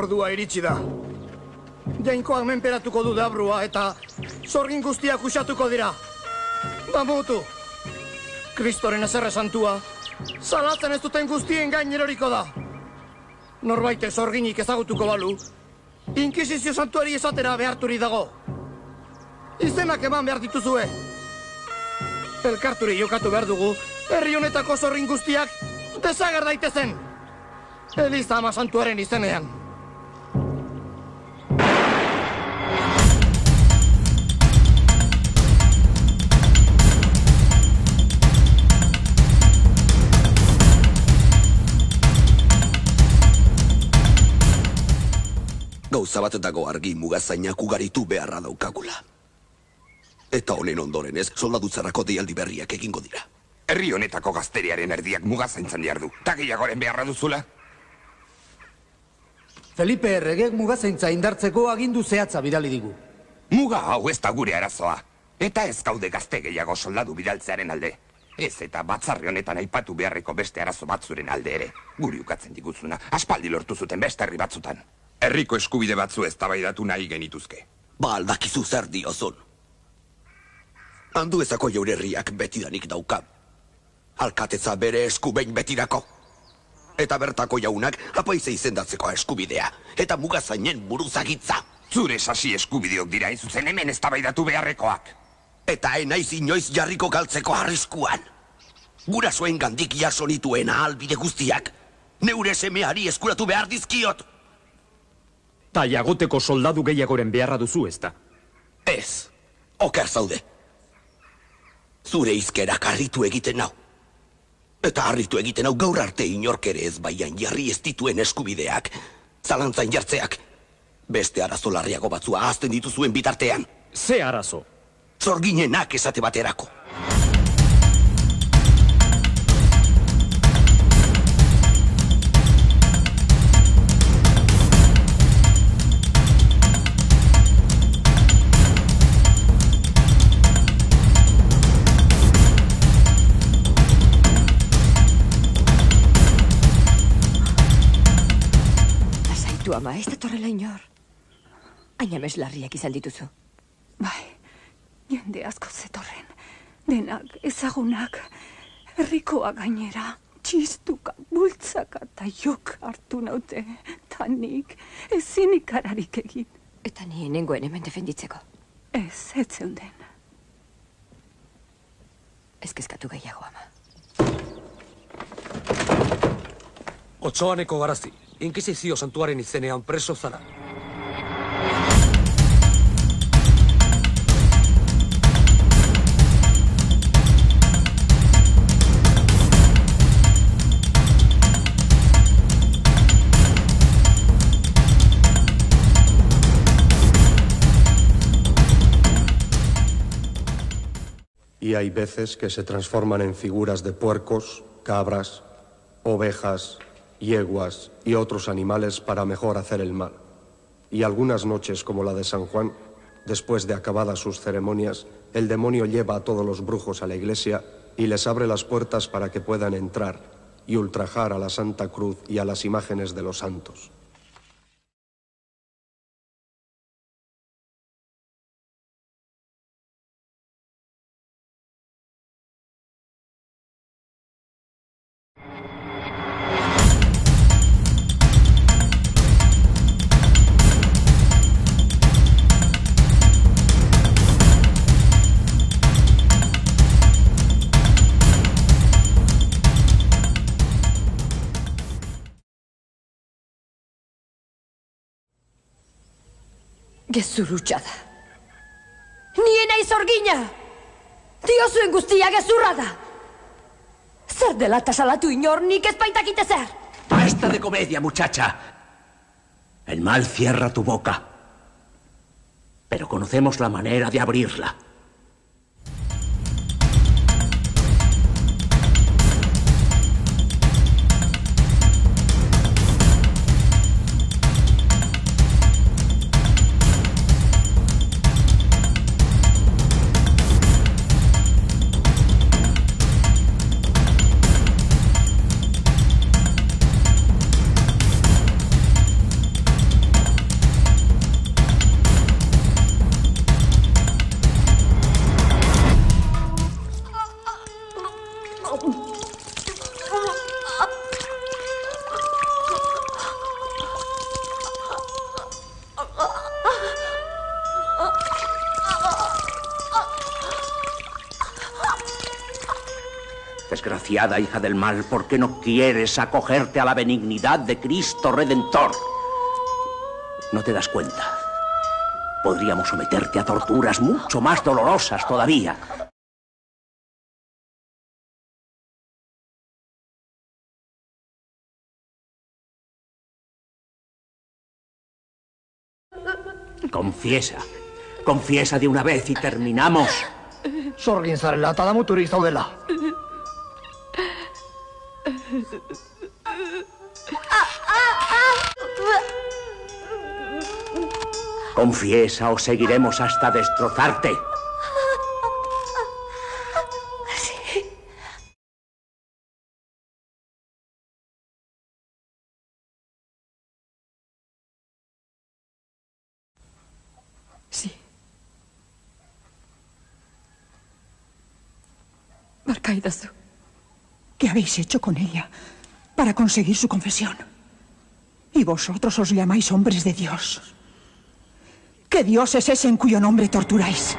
ordua iritsi da. Jainkoak menperatuko du deabrua eta zorgin guztiak usatuko dira. Bamutu, Kristoren ezerre santua, salatzen ez duten guztien gain eroriko da. Norbaite zorginik ezagutuko balu, Inkisizio santuari esatera beharturi dago. Izenak eman behar dituzue. Elkarturi jokatu behar dugu, herri honetako zorgin guztiak desager daitezen. Eliza ama santuaren izenean. Gauza bat dago argi mugazainak ugaritu beharra daukagula. Eta honen ondoren ez, soldadutzarako deialdi berriak egingo dira. Herri honetako gazteriaren erdiak mugazaintzan diardu. Ta gehiagoren beharra duzula? Felipe erregek mugazaintza indartzeko agindu zehatza bidali digu. Muga hau ez da gure arazoa. Eta ez gaude gazte gehiago soldadu bidaltzearen alde. Ez eta batzarri honetan aipatu beharreko beste arazo batzuren alde ere. Guri ukatzen diguzuna, aspaldi lortu zuten beste herri batzutan. Herriko eskubide batzu eztabaidatu nahi genituzke. Ba aldakizu zer diozun. Handu ezako jaure herriak betidanik dauka. Alkatetza bere eskubein betirako. Eta bertako jaunak apaize izendatzeko eskubidea. Eta mugazainen buruzagitza. Zure sasi eskubideok dira izuzen hemen eztabaidatu beharrekoak. Eta enaiz inoiz jarriko galtzeko arriskuan. Gurasoen gandik jaso nituen ahalbide guztiak. Neure semeari eskuratu behar dizkiot. Ta jagoteko soldadu gehiagoren beharra duzu ezta? Ez, oker zaude. Zure izkerak harritu egiten nau. Eta harritu egiten hau gaur arte inork ere ez baian jarri ez dituen eskubideak, zalantzain jartzeak. Beste arazo larriago batzua ahazten dituzuen bitartean. Ze arazo? Zorginenak esate baterako. Ama, ez datorrela inor. Aina meslarriak izan dituzu. Bai, jende asko zetorren. Denak, ezagunak, herrikoa gainera, txistuka, bultzaka eta jok hartu naute. Ta nik ezin ikararik egin. Eta ni nengoen hemen defenditzeko. Ez zeunden. Ez kezkatu gehiago, ama. Otsoaneko garazi. Inkisizio santuaren izenean preso zara. Y hay veces que se transforman en figuras de puercos, cabras, ovejas, yeguas y otros animales para mejor hacer el mal. Y algunas noches, como la de San Juan, después de acabadas sus ceremonias, el demonio lleva a todos los brujos a la iglesia y les abre las puertas para que puedan entrar y ultrajar a la Santa Cruz y a las imágenes de los santos. Gezurutxa da. Niena izorgina! Diozuen guztia gezurra da! Zer dela eta salatu inor nik ez baitakite zer! Basta de comedia, muchacha. El mal cierra tu boca. Pero conocemos la manera de abrirla. Desgraciada hija del mal, ¿por qué no quieres acogerte a la benignidad de Cristo Redentor? ¿No te das cuenta? Podríamos someterte a torturas mucho más dolorosas todavía. Confiesa. Confiesa de una vez y terminamos. Sorgin zarela eta damuturik zaudela. Confiesa o seguiremos hasta destrozarte. Sí. Sí. Barkaidazu. ¿Qué habéis hecho con ella para conseguir su confesión? Y vosotros os llamáis hombres de Dios. ¿Qué Dios es ese en cuyo nombre torturáis?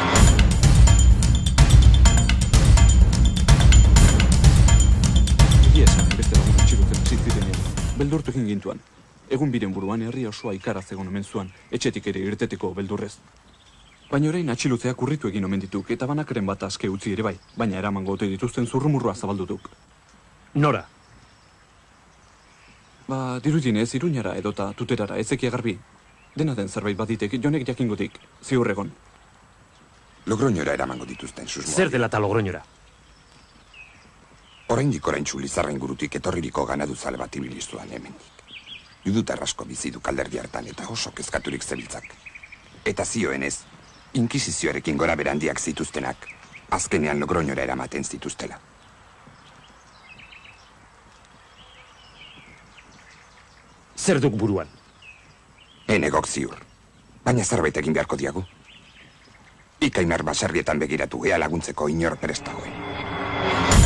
Egia esan, beste lagun atxilotzen zitzirenean, beldurtu egin gintuan. Egun biren buruan herria osoa ikaraz egon omen zuan, etxetik ere irteteko beldurrez. Baina orain atxilotzeak urritu egin omen dituk, eta banakeren bat aske utzi ere bai, baina eramango ote dituzten zurrumurroa zabaldutuk. Nora? Ba, dirudinez, Iruñara edota Tuterara ezekia garbi. Dena den zerbait baditek, jonek jakingotik, ziur egon. Logroñora eramango dituzten susmoa. Zer dela eta Logroñora? Oraindik oraintsu Lizarra ingurutik etorririko ganaduzale bat ibilizuan hemendik. Judutar asko bizi du alderdi hartan eta oso kezkaturik zebiltzak. Eta zioenez, inkisizioarekin gora berandiak zituztenak, azkenean Logroñora eramaten zituztela. Zer duk buruan? Enegok ziur. Baina zerbait egin beharko diagu. Ikainar baserrietan begiratu ea laguntzeko inor prest dagoen.